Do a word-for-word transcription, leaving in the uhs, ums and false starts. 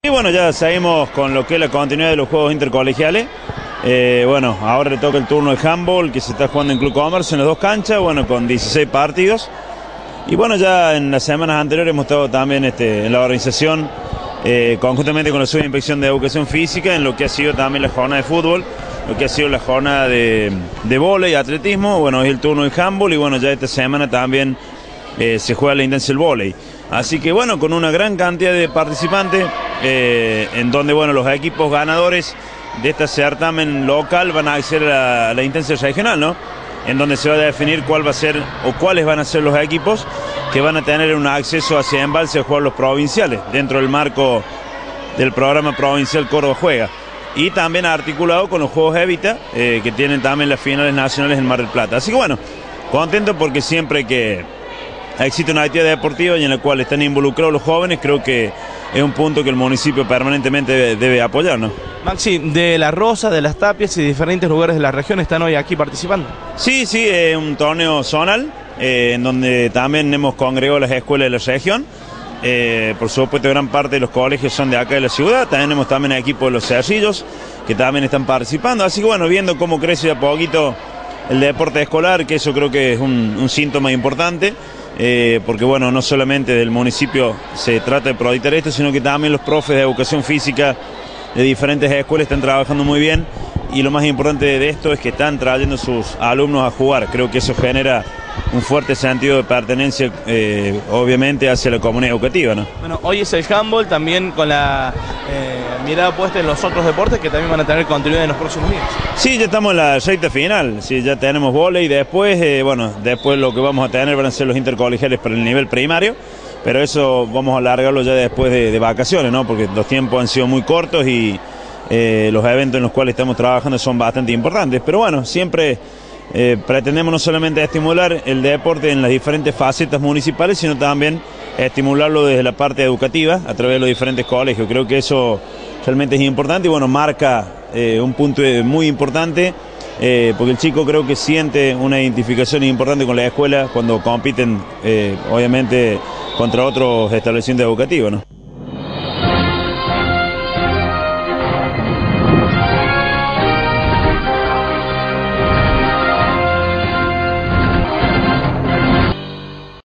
Y bueno, ya seguimos con lo que es la continuidad de los juegos intercolegiales. Eh, bueno, ahora le toca el turno de handball que se está jugando en Club Comercio en las dos canchas, bueno, con dieciséis partidos. Y bueno, ya en las semanas anteriores hemos estado también este, en la organización, eh, conjuntamente con la Subinspección de Educación Física, en lo que ha sido también la jornada de fútbol, lo que ha sido la jornada de, de vóley y atletismo. Bueno, es el turno de handball y bueno, ya esta semana también eh, se juega la intensa el vóley. Así que bueno, con una gran cantidad de participantes, eh, en donde bueno, los equipos ganadores de este certamen local van a acceder a la intensa regional, ¿no? En donde se va a definir cuál va a ser o cuáles van a ser los equipos que van a tener un acceso hacia Embalse a jugar los provinciales dentro del marco del programa provincial Córdoba Juega, y también articulado con los Juegos Evita, eh, que tienen también las finales nacionales en Mar del Plata. Así que bueno, contento porque siempre que existe una actividad deportiva y en la cual están involucrados los jóvenes, creo que es un punto que el municipio permanentemente debe, debe apoyar, ¿no? Maxi, de La Rosa, de Las Tapias y diferentes lugares de la región están hoy aquí participando. Sí, sí, es un torneo zonal, eh, en donde también hemos congregado las escuelas de la región. Eh, por supuesto, gran parte de los colegios son de acá de la ciudad. Tenemos también equipos de los Cerrillos que también están participando. Así que bueno, viendo cómo crece a poquito el deporte escolar, que eso creo que es un, un síntoma importante. Eh, porque bueno, no solamente del municipio se trata de proyectar esto, sino que también los profes de educación física de diferentes escuelas están trabajando muy bien, y lo más importante de esto es que están trayendo sus alumnos a jugar. Creo que eso genera un fuerte sentido de pertenencia, eh, obviamente hacia la comunidad educativa, ¿no? Bueno, hoy es el handball, también con la eh, mirada puesta en los otros deportes que también van a tener continuidad en los próximos días. Sí, ya estamos en la recta final, sí, ya tenemos vóley, después, eh, bueno, después lo que vamos a tener van a ser los intercolegiales para el nivel primario, pero eso vamos a alargarlo ya después de, de vacaciones, ¿no? Porque los tiempos han sido muy cortos y eh, los eventos en los cuales estamos trabajando son bastante importantes, pero bueno, siempre eh, pretendemos no solamente estimular el deporte en las diferentes facetas municipales, sino también estimularlo desde la parte educativa a través de los diferentes colegios. Creo que eso realmente es importante y bueno, marca eh, un punto muy importante, eh, porque el chico creo que siente una identificación importante con la escuela cuando compiten, eh, obviamente, contra otros establecimientos educativos, ¿no?